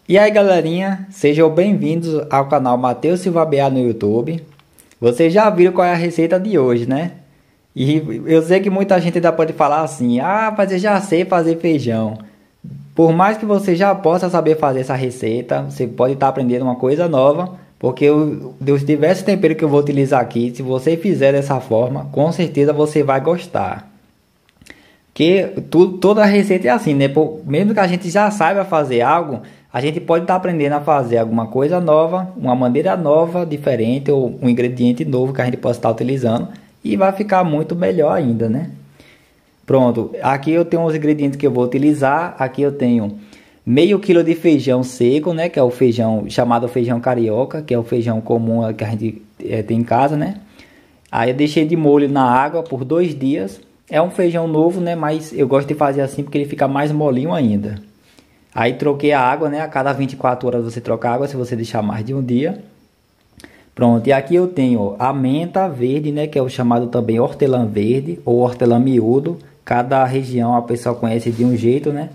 E aí galerinha, sejam bem-vindos ao canal Matheus Silva BA no YouTube. Vocês já viram qual é a receita de hoje, né? E eu sei que muita gente ainda pode falar assim: ah, mas eu já sei fazer feijão. Por mais que você já possa saber fazer essa receita, você pode estar aprendendo uma coisa nova. Porque dos diversos temperos que eu vou utilizar aqui, se você fizer dessa forma, com certeza você vai gostar. Que toda receita é assim, né? Mesmo que a gente já saiba fazer algo, a gente pode estar aprendendo a fazer alguma coisa nova, uma maneira nova, diferente, ou um ingrediente novo que a gente possa estar utilizando, e vai ficar muito melhor ainda, né? Pronto, aqui eu tenho os ingredientes que eu vou utilizar. Aqui eu tenho meio quilo de feijão seco, né? Que é o feijão chamado feijão carioca, que é o feijão comum que a gente tem em casa, né? Aí eu deixei de molho na água por 2 dias. É um feijão novo, né? Mas eu gosto de fazer assim porque ele fica mais molinho ainda. Aí troquei a água, né? A cada 24 horas você troca a água se você deixar mais de um dia. Pronto, e aqui eu tenho a menta verde, né? Que é o chamado também hortelã verde ou hortelã miúdo. Cada região a pessoa conhece de um jeito, né?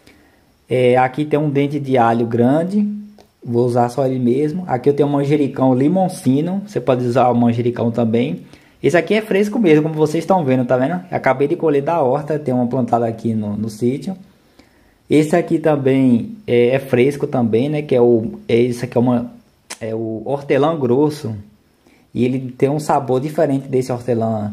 Aqui tem um dente de alho grande. Vou usar só ele mesmo. Aqui eu tenho um manjericão limoncino. Você pode usar o manjericão também. Esse aqui é fresco mesmo, como vocês estão vendo, tá vendo? Acabei de colher da horta, tem uma plantada aqui no sítio. Esse aqui também é fresco também, né? Que esse aqui é o hortelã grosso. E ele tem um sabor diferente desse hortelã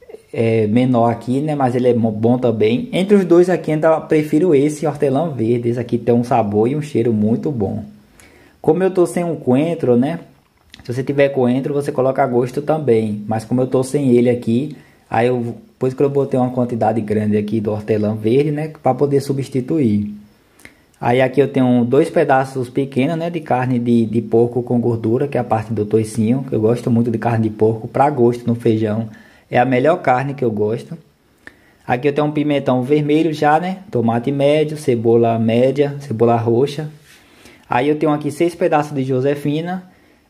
menor aqui, né? Mas ele é bom também. Entre os dois aqui ainda prefiro esse hortelã verde. Esse aqui tem um sabor e um cheiro muito bom. Como eu tô sem um coentro, né? Se você tiver coentro, você coloca a gosto também. Mas como eu tô sem ele aqui, aí depois que eu botei uma quantidade grande aqui do hortelã verde, né? Para poder substituir. Aí aqui eu tenho 2 pedaços pequenos, né? De carne de porco com gordura, que é a parte do toicinho. Que eu gosto muito de carne de porco para gosto no feijão. É a melhor carne que eu gosto. Aqui eu tenho um pimentão vermelho já, né? Tomate médio, cebola média, cebola roxa. Aí eu tenho aqui 6 pedaços de josefina.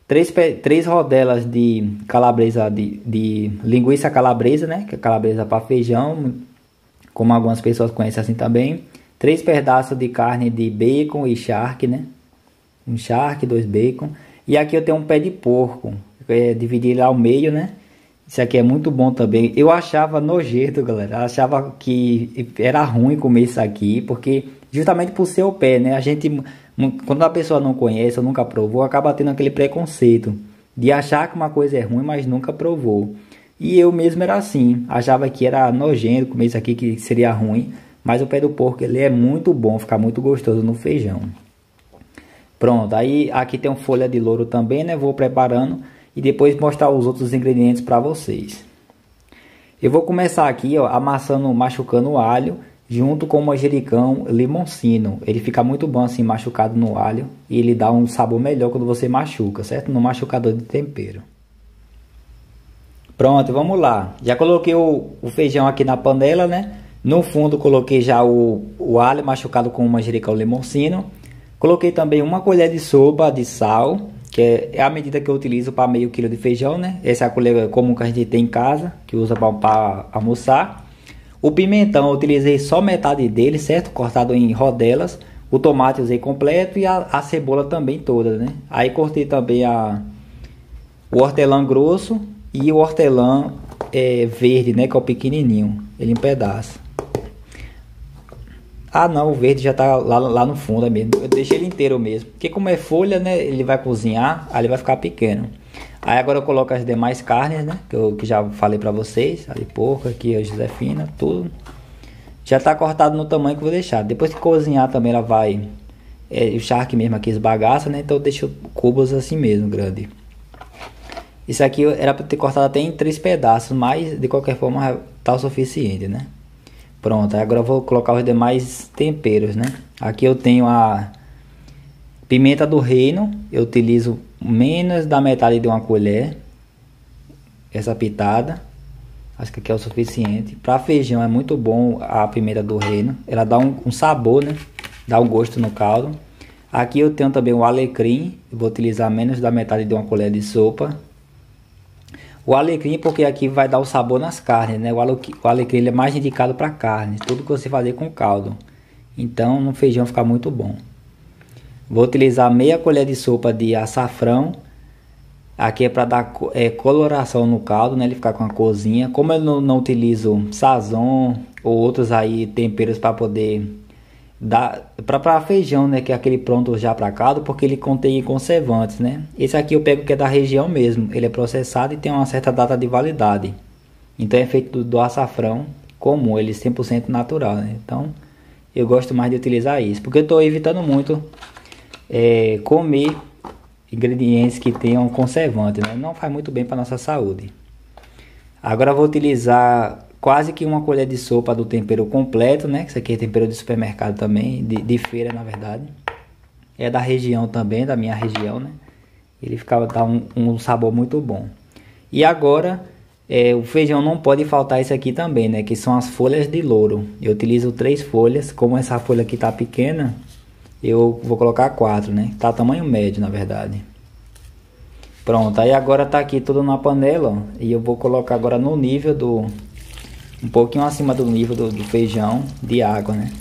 3 rodelas de calabresa, de linguiça calabresa, né? Que é calabresa para feijão, como algumas pessoas conhecem assim também. 3 pedaços de carne de bacon e charque, né? Um charque, 2 bacon. E aqui eu tenho um pé de porco, dividir ele ao meio, né? Isso aqui é muito bom também. Eu achava nojento, galera. Eu achava que era ruim comer isso aqui, porque justamente por ser o pé, né? A gente, quando a pessoa não conhece ou nunca provou, acaba tendo aquele preconceito de achar que uma coisa é ruim, mas nunca provou. E eu mesmo era assim, achava que era nojento comer isso aqui, que seria ruim. Mas o pé do porco, ele é muito bom, fica muito gostoso no feijão. Pronto, aí aqui tem uma folha de louro também, né? Vou preparando e depois mostrar os outros ingredientes para vocês. Eu vou começar aqui, ó, machucando o alho junto com o manjericão limoncino. Ele fica muito bom assim machucado no alho e ele dá um sabor melhor quando você machuca, certo? No machucador de tempero. Pronto, vamos lá. Já coloquei o feijão aqui na panela, né? No fundo coloquei já o alho machucado com o manjericão limoncino. Coloquei também 1 colher de sopa de sal, que é a medida que eu utilizo para meio quilo de feijão, né? Essa é a colher comum que a gente tem em casa, que usa para almoçar. O pimentão eu utilizei só metade dele, certo? Cortado em rodelas. O tomate eu usei completo e a cebola também toda, né? Aí cortei também o hortelã grosso e o hortelã verde, né? Que é o pequenininho, ele em pedaço. Ah não, o verde já tá lá no fundo mesmo. Eu deixei ele inteiro mesmo. Porque como é folha, né? Ele vai cozinhar, aí ele vai ficar pequeno. Aí agora eu coloco as demais carnes, né? Que já falei pra vocês. Ali porco, aqui a josefina, tudo. Já tá cortado no tamanho que eu vou deixar. Depois que cozinhar também ela vai... o charque mesmo aqui esbagaça, né? Então eu deixo cubos assim mesmo, grande. Isso aqui era pra ter cortado até em 3 pedaços. Mas de qualquer forma tá o suficiente, né? Pronto, agora eu vou colocar os demais temperos, né? Aqui eu tenho a pimenta do reino. Eu utilizo menos da metade de 1 colher. Essa pitada. Acho que aqui é o suficiente. Para feijão é muito bom a pimenta do reino. Ela dá um sabor, né? Dá um gosto no caldo. Aqui eu tenho também o alecrim. Eu vou utilizar menos da metade de 1 colher de sopa. O alecrim, porque aqui vai dar o sabor nas carnes, né? O alecrim ele é mais indicado para carne, tudo que você fazer com caldo. Então no feijão fica muito bom. Vou utilizar meia colher de sopa de açafrão. Aqui é para dar coloração no caldo, né? Ele ficar com a corzinha. Como eu não utilizo sazon ou outros aí temperos para poder dar para feijão, né? Que é aquele pronto já para caldo, porque ele contém conservantes, né? Esse aqui eu pego que é da região mesmo. Ele é processado e tem uma certa data de validade. Então é feito do açafrão comum, ele é 100% natural, né? Então eu gosto mais de utilizar isso, porque eu estou evitando muito comer ingredientes que tenham conservante, né? Não faz muito bem para nossa saúde. Agora eu vou utilizar quase que uma colher de sopa do tempero completo, né? Isso aqui é tempero de supermercado também, de feira na verdade. É da região também, da minha região, né? Ele dá um sabor muito bom. E agora o feijão não pode faltar isso aqui também, né? Que são as folhas de louro. Eu utilizo 3 folhas, como essa folha aqui tá pequena, eu vou colocar 4, né? Tá tamanho médio, na verdade. Pronto, aí agora tá aqui tudo na panela, ó, e eu vou colocar agora no nível um pouquinho acima do nível do feijão de água, né?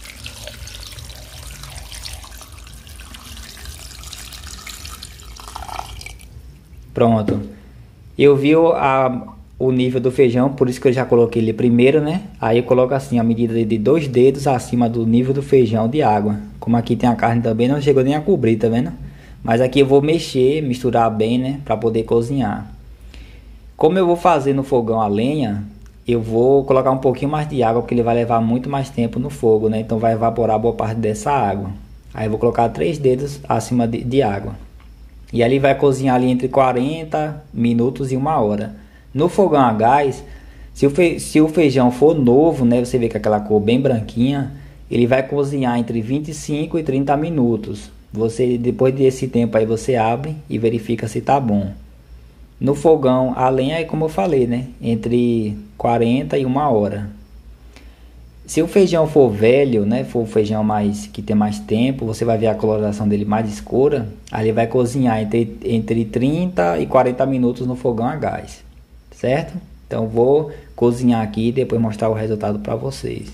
Pronto. Eu vi o nível do feijão, por isso que eu já coloquei ele primeiro, né? Aí eu coloco assim, a medida de 2 dedos acima do nível do feijão de água. Como aqui tem a carne também, não chegou nem a cobrir, tá vendo? Mas aqui eu vou mexer, misturar bem, né? Pra poder cozinhar. Como eu vou fazer no fogão a lenha, eu vou colocar um pouquinho mais de água, porque ele vai levar muito mais tempo no fogo, né? Então vai evaporar boa parte dessa água. Aí eu vou colocar 3 dedos acima de água. E ali vai cozinhar ali entre 40 minutos e 1 hora. No fogão a gás, se o feijão for novo, né, você vê que aquela cor bem branquinha, ele vai cozinhar entre 25 e 30 minutos. Depois desse tempo aí você abre e verifica se tá bom. No fogão a lenha é como eu falei, né, entre 40 e 1 hora. Se o feijão for velho, né, for um feijão que tem mais tempo, você vai ver a coloração dele mais escura, aí ele vai cozinhar entre 30 e 40 minutos no fogão a gás, certo? Então vou cozinhar aqui e depois mostrar o resultado para vocês.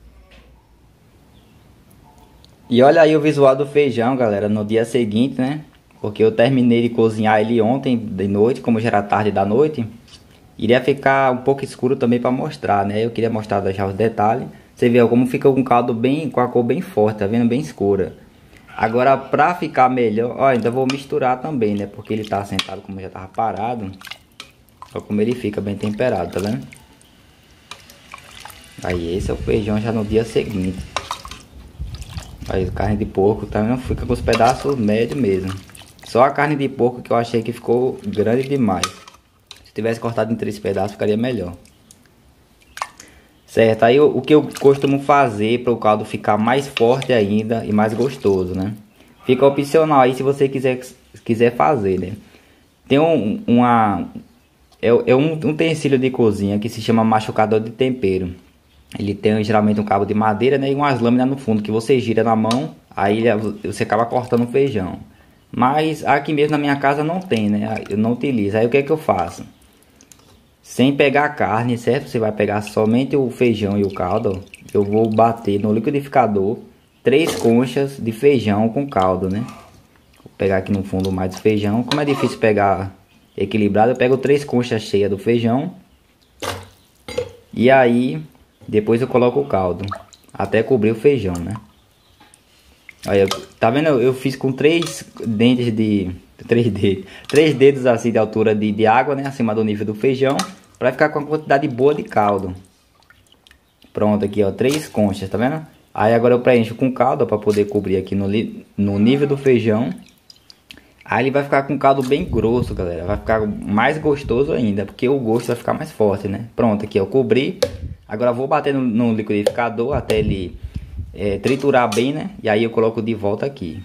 E olha aí o visual do feijão, galera, no dia seguinte, né? Porque eu terminei de cozinhar ele ontem de noite, como já era tarde da noite. Iria ficar um pouco escuro também para mostrar, né? Eu queria mostrar já os detalhes. Você vê como fica com o caldo com a cor bem forte, tá vendo? Bem escura. Agora para ficar melhor, ó, ainda vou misturar também, né? Porque ele tá assentado como já tava parado. Olha como ele fica bem temperado, tá vendo? Aí esse é o feijão já no dia seguinte. Aí carne de porco, tá vendo? Fica com os pedaços médios mesmo. Só a carne de porco que eu achei que ficou grande demais. Se tivesse cortado em 3 pedaços ficaria melhor. Certo, aí o que eu costumo fazer para o caldo ficar mais forte ainda e mais gostoso, né? Fica opcional aí se você quiser fazer, né? Tem um utensílio de cozinha que se chama machucador de tempero. Ele tem geralmente um cabo de madeira, né? E umas lâminas no fundo que você gira na mão, aí você acaba cortando o feijão. Mas aqui mesmo na minha casa não tem, né? Eu não utilizo. Aí o que é que eu faço? Sem pegar a carne, certo? Você vai pegar somente o feijão e o caldo. Eu vou bater no liquidificador 3 conchas de feijão com caldo, né? Vou pegar aqui no fundo mais do feijão. Como é difícil pegar equilibrado, eu pego 3 conchas cheias do feijão. E aí, depois eu coloco o caldo. Até cobrir o feijão, né? Olha, tá vendo? Eu fiz com 3 dentes de... 3 dedos assim de altura de água, né? Acima do nível do feijão. Pra ficar com uma quantidade boa de caldo. Pronto, aqui ó, 3 conchas, tá vendo? Aí agora eu preencho com caldo para poder cobrir aqui no nível do feijão. Aí ele vai ficar com caldo bem grosso, galera. Vai ficar mais gostoso ainda, porque o gosto vai ficar mais forte, né? Pronto, aqui eu cobri. Agora eu vou bater no liquidificador até ele triturar bem, né? E aí eu coloco de volta aqui.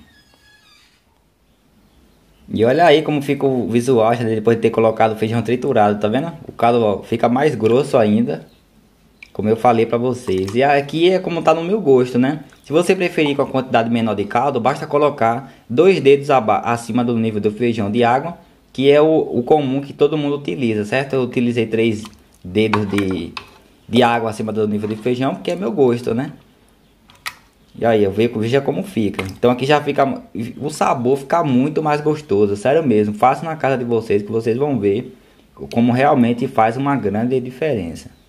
E olha aí como fica o visual depois de ter colocado o feijão triturado, tá vendo? O caldo ó, fica mais grosso ainda, como eu falei pra vocês. E aqui é como tá no meu gosto, né? Se você preferir com a quantidade menor de caldo, basta colocar 2 dedos acima do nível do feijão de água, que é o comum que todo mundo utiliza, certo? Eu utilizei 3 dedos de água acima do nível de feijão, porque é meu gosto, né? E aí, veja como fica. Então aqui já fica, o sabor fica muito mais gostoso, sério mesmo. Faça na casa de vocês que vocês vão ver como realmente faz uma grande diferença.